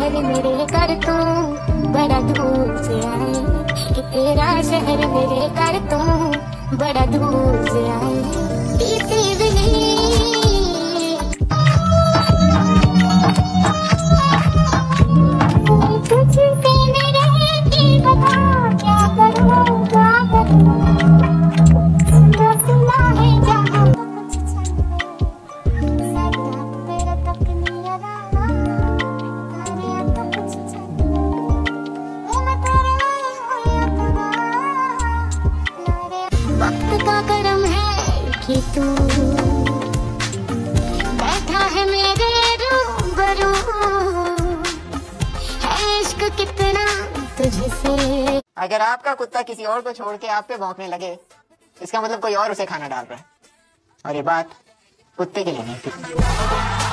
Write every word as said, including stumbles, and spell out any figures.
शहर मेरे कर तू बड़ा दूर से आए, कि तेरा शहर मेरे कर तू बड़ा दूर से आए। बीती बिली तुझसे मेरे की बता, क्या करूं क्या करूं, सुना सुना है जहां वक्त का करम है कि तू बैठा है मेरे रूबरू, है इश्क कितना तुझसे। अगर आपका कुत्ता किसी और को छोड़ के आप पे भौंकने लगे, इसका मतलब कोई और उसे खाना डाल रहा है, और ये बात कुत्ते के लिए नहीं थी।